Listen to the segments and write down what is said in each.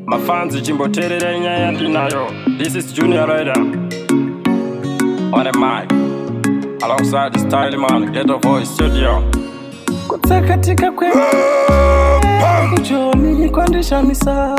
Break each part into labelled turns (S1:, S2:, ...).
S1: My fans chimboterera inyaya ndinayo. This is Junior RIDDIM on the mic alongside the style man Ghetto voice studio.
S2: Kutakatika kwe kujoni kwandisha misa.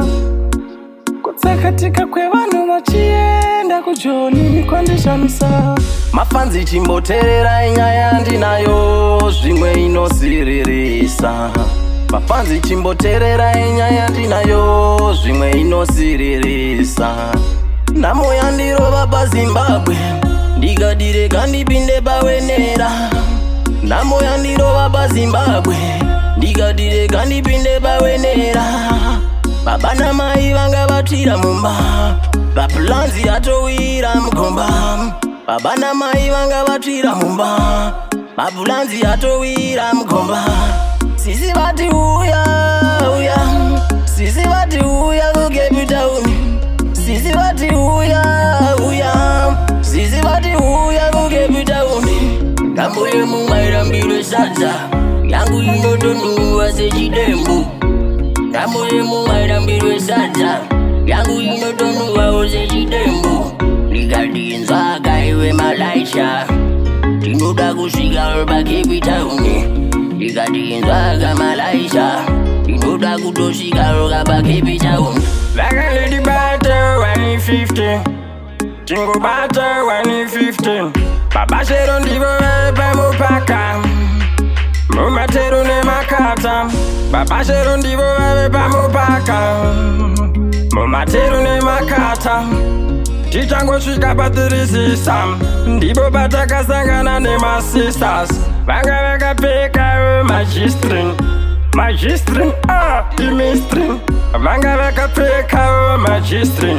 S2: Kutakatika kwe vanu vachienda kujoni kwandisha misa. Mafanzi chimboterera inyaya ndinayo zvimwe inosiririsa. Mafanzi chimboterera inyaya ndinayo zvimwe inosiririsa. Namo yandirova paZimbabwe ndikadirega ndipinde pawenera. Namo yandirova paZimbabwe ndikadirega ndipinde pawenera. Baba namai vanga vatsvira mumba, vapulanzi atowira mukomba. Baba namai vanga vatsvira mumba, vapulanzi atowira mukomba. Sisi vati uya uya, sisi vati uya ku CAPETOWN. Sisi vati uya uya, sisi vati uya ku CAPETOWN. Kambo yemumairambirwe sadza yangu inotonhuwa sechidembu. Kambo yemumairambirwe sadza yangu inotonhuwawo sechidembu. Ndikadinzwa akaiwe malaisha ndinoda kusvika paCAPETOWN. Ndikadinzwa akamalaisha ndinoda kutosvika paCAPETOWN.
S1: Vakanidibata 150 tingobata 115. Baba chero ndivo vepamupaka mumatero nemakata. Baba chero ndivo vepamupaka mumatero nemakata. Tichangosvika patirisisa ndipo patakasangana nemasisters vanga vakapfeka magistrin. Magistrin imistrin vanga vakapfeka magistrin.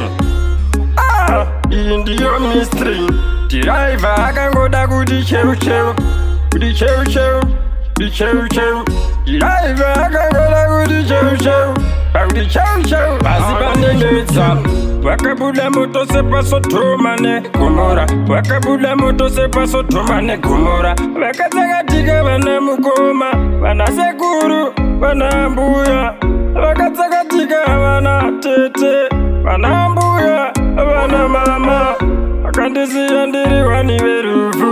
S1: Iyi ndiyo mistrin. Driver akangoda kuti cheu cheu, kuti cheu cheu, kuti cheu cheu. Driver akangoda kuti cheu cheu, kuti cheu cheu. Pasi pandengetsa wakabuda moto sepa Sodoma neGomora. Wakabuda moto sepa Sodoma neGomora. Vakatsakatika vana mukoma, vana sekuru, vana mbuya. Vakatsakatika vana tete, vana mbuya, vana mama. Vakandisiya ndiri wani verufu,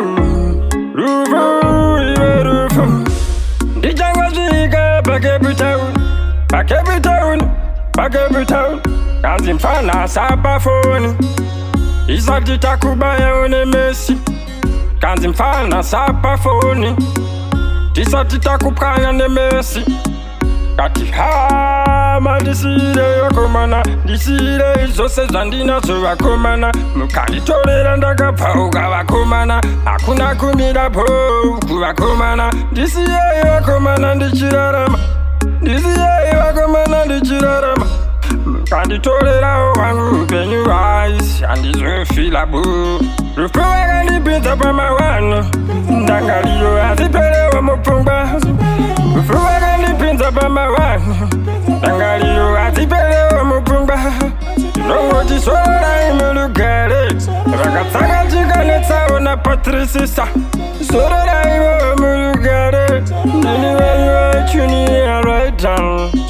S1: rufu ive rufu. Ndichangosvika paCAPETOWN, paCAPETOWN, paCAPETOWN. Kanzi mfana sapafoni isati takubayawo neMessi. Kanzi mfana sapafoni tisati takupkanya neMessi. Kati hama ndisiyireyo komana, ndisiyireyo zvose zvandinazo vakomana. Mukanditorera ndakapfauka vakomana, hakuna kumirapo kuvakomana. Ndisiyeyo vakomana ndichirarama, ndisiyeyo vakomana ndichirarama. Mukanditorerawo wangu upenyu vaisi handizofila bu. Rufu vakandipinza pamawano ndangariro hadziperewo mupfungwa. Rufu vakandipinza pamawano ndangariro hadziperewo mupfungwa. Ndinongoti sorai mulugare vakatsakatika netsawo naPatricia. Sororaiwo mulugare ndini vaiwa JUNIOUR RIDDIM.